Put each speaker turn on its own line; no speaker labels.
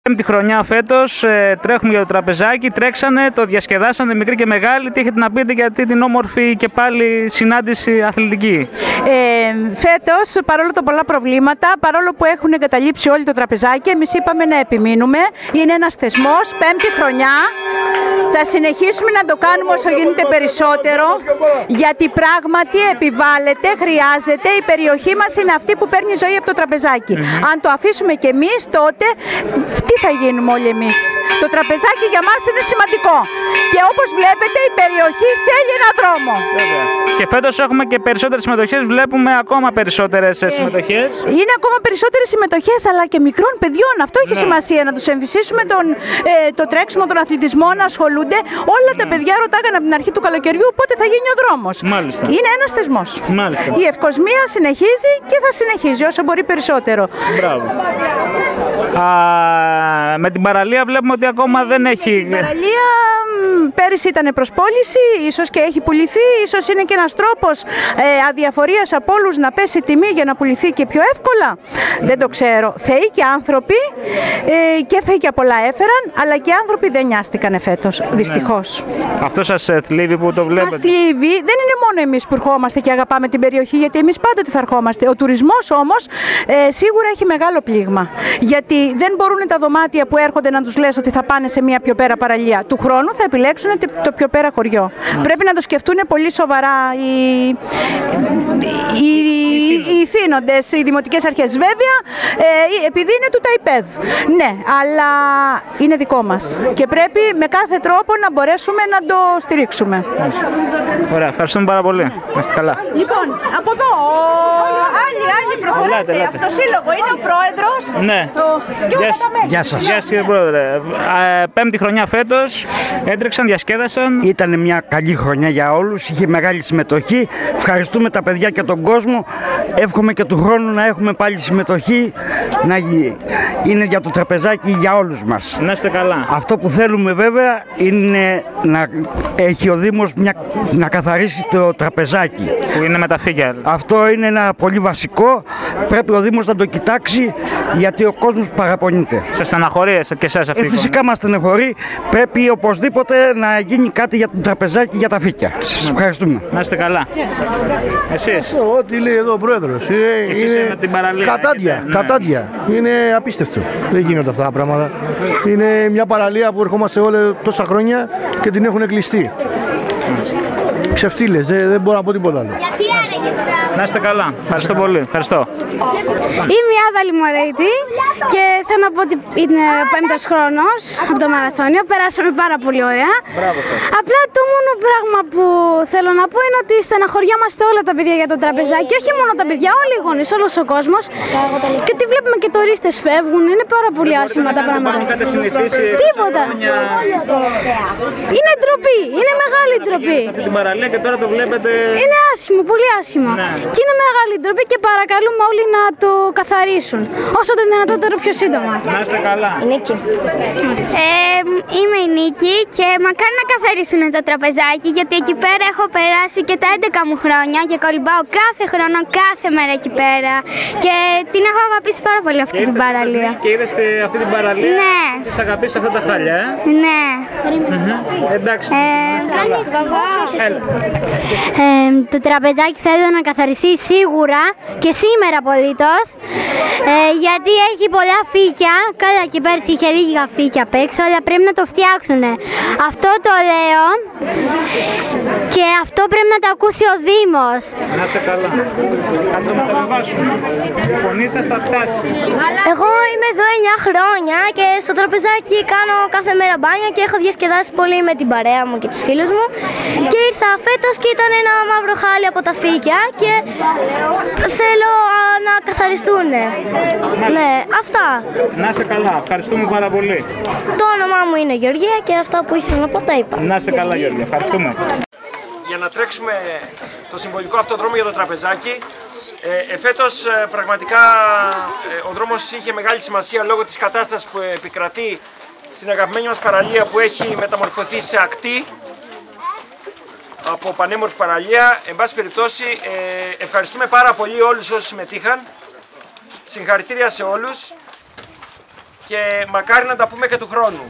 Πέμπτη χρονιά φέτος, τρέχουμε για το τραπεζάκι, τρέξανε, το διασκεδάσανε μικροί και μεγάλοι. Τι έχετε να πείτε για αυτή την όμορφη και πάλι συνάντηση αθλητική?
Φέτος, παρόλο τα πολλά προβλήματα, παρόλο που έχουν εγκαταλείψει όλοι το τραπεζάκι, εμείς είπαμε να επιμείνουμε. Είναι ένας θεσμός, πέμπτη χρονιά. Θα συνεχίσουμε να το κάνουμε όσο γίνεται περισσότερο, γιατί πράγματι επιβάλλεται, χρειάζεται. Η περιοχή μας είναι αυτή που παίρνει ζωή από το τραπεζάκι. Αν το αφήσουμε κι εμείς, τότε τι θα γίνουμε όλοι εμείς? Το τραπεζάκι για μας είναι σημαντικό. Και όπως βλέπετε, η περιοχή θέλει ένα δρόμο.
Και φέτος έχουμε και περισσότερες συμμετοχές, βλέπουμε ακόμα περισσότερες συμμετοχές.
Είναι ακόμα περισσότερες συμμετοχές, αλλά και μικρών παιδιών. Αυτό έχει σημασία, να τους εμφυσίσουμε το τρέξιμο, τον αθλητισμό, να ασχολούνται. Όλα τα παιδιά ρωτάγανε από την αρχή του καλοκαιριού πότε θα γίνει ο δρόμος.
Μάλιστα.
Είναι ένας θεσμός.
Μάλιστα.
Η Ευκοσμία συνεχίζει και θα συνεχίζει όσο μπορεί περισσότερο.
Μπράβο. Με την παραλία βλέπουμε ότι ακόμα δεν έχει...
Η παραλία πέρυσι ήταν προς πώληση, ίσως και έχει πουληθεί, ίσως είναι και ένας τρόπος αδιαφορίας από όλους να πέσει η τιμή για να πουληθεί και πιο εύκολα. Δεν το ξέρω. Θεοί και άνθρωποι, και θεοί και πολλά έφεραν, αλλά και άνθρωποι δεν νοιάστηκαν φέτος, δυστυχώς.
Ναι. Αυτό σας θλίβει που το βλέπετε?
Μας θλίβει. Δεν είναι μόνο εμείς που ερχόμαστε και αγαπάμε την περιοχή, γιατί εμείς πάντοτε θα ερχόμαστε. Ο τουρισμός όμως σίγουρα έχει μεγάλο πλήγμα. Γιατί δεν μπορούν τα δωμάτια που έρχονται να τους λες ότι θα πάνε σε μια πιο πέρα παραλία. Του χρόνου θα επιλέξουν το πιο πέρα χωριό. Πρέπει να το σκεφτούν πολύ σοβαρά οι θύνοντες, οι δημοτικές αρχές. Βέβαια, επειδή είναι του ΤΑΙΠΕΔ. Ναι, αλλά είναι δικό μας. Και πρέπει με κάθε τρόπο να μπορέσουμε να το στηρίξουμε.
Ωραία, ευχαριστούμε πάρα πολύ. Να είστε καλά.
Λοιπόν, από εδώ, άλλοι προχωράτε. Από το σύλλογο είναι ο πρόεδρος.
Ναι.
Γεια σας.
Γεια σας κύριε πρόεδρε. Πέμπτη χρονιά φέτος, έτρεξαν, διασκέδασαν.
Ήταν μια καλή χρονιά για όλους, είχε μεγάλη συμμετοχή. Ευχαριστούμε τα παιδιά και τον κόσμο. Εύχομαι και του χρόνου να έχουμε πάλι συμμετοχή, να είναι για το τραπεζάκι για όλους μας.
Να είστε καλά.
Αυτό που θέλουμε βέβαια είναι να έχει ο Δήμος να καθαρίσει το τραπεζάκι.
Που είναι με τα φύκια.
Αυτό είναι ένα πολύ βασικό. Πρέπει ο Δήμος να το κοιτάξει, γιατί ο κόσμος παραπονείται.
Σε στεναχωρεί και εσάς αυτή η
Φυσικά μας στεναχωρεί. Πρέπει οπωσδήποτε να γίνει κάτι για το τραπεζάκι, για τα φύκια. Σας ευχαριστούμε.
Να είστε καλά. Εσείς?
Ό,τι λέει εδώ ο πρόεδρος.
Εσείς με την παραλία.
Κατάντια.
Ναι.
Κατάντια. Είναι απίστευτο. Δεν γίνονται αυτά τα πράγματα. Είναι μια παραλία που ερχόμαστε όλα τόσα χρόνια και την έχουν κλειστεί. Ξεφτύλες, δεν μπορώ να πω τίποτα άλλο.
Να είστε καλά. Ευχαριστώ πολύ. Ευχαριστώ.
Είμαι η Άδα Λιμωρέτη και θέλω να πω ότι είναι ο 5ος χρόνος από το μαραθώνιο. Περάσαμε πάρα πολύ ωραία. Απλά το μόνο πράγμα που θέλω να πω είναι ότι στεναχωριόμαστε όλα τα παιδιά για το τραπεζάκι. Όχι μόνο τα παιδιά, όλοι οι γονείς, όλος ο κόσμος. Και ότι βλέπουμε και τουρίστες φεύγουν. Είναι πάρα πολύ άσχημα τα πράγματα. Τίποτα. Είναι ντροπή. Είναι μεγάλη ντροπή.
Και τώρα το βλέπετε...
Είναι άσχημο, πολύ άσχημο.
Ναι.
Και είναι μεγάλη ντροπή και παρακαλούμε όλοι να το καθαρίσουν. Όσο το δυνατότερο πιο σύντομα.
Να είστε καλά.
Νίκη.
Είμαι η Νίκη και μακάρι να καθαρίσουν το τραπεζάκι, γιατί εκεί πέρα έχω περάσει και τα 11 μου χρόνια και κολυμπάω κάθε χρόνο, κάθε μέρα εκεί πέρα. Και την έχω αγαπήσει πάρα πολύ αυτή την παραλία.
Και είδες αυτή την παραλία?
Ναι.
Τις αγαπήσεις αυτά τα χάλια,
Ναι.
Εντάξει.
Το τραπεζάκι θέλω να καθαριστεί σίγουρα και σήμερα απολύτως, γιατί έχει πολλά φύκια. Καλά, και πέρσι είχε λίγα φύκια απ' έξω, αλλά πρέπει να το φτιάξουν. Αυτό το λέω και αυτό πρέπει να το ακούσει ο Δήμος.
Να είστε καλά. Θα το μεταβιβάσουμε. Η φωνή σας θα φτάσει.
Εγώ είμαι εδώ 9 χρόνια και στο τραπεζάκι κάνω κάθε μέρα μπάνια και έχω διασκεδάσει πολύ με την παρέα μου και τους φίλους μου. Και ήρθα φέτος και ήταν ένα μαύρο χάλι από τα φύκια και θέλω να καθαριστούν. Ναι, αυτά.
Να είστε καλά. Ευχαριστούμε πάρα πολύ.
Το όνομά μου είναι Γεωργία και αυτά που ήθελα να πω τα είπα.
Να είστε καλά, Γεωργία. Ευχαριστούμε.
Για να τρέξουμε το συμβολικό αυτό δρόμο για το τραπεζάκι, εφέτος πραγματικά ο δρόμος είχε μεγάλη σημασία λόγω της κατάστασης που επικρατεί στην αγαπημένη μας παραλία, που έχει μεταμορφωθεί σε ακτή από πανέμορφη παραλία. Εν πάση περιπτώσει, ευχαριστούμε πάρα πολύ όλους όσους συμμετείχαν. Συγχαρητήρια σε όλους. και μακάρι να τα πούμε και του χρόνου.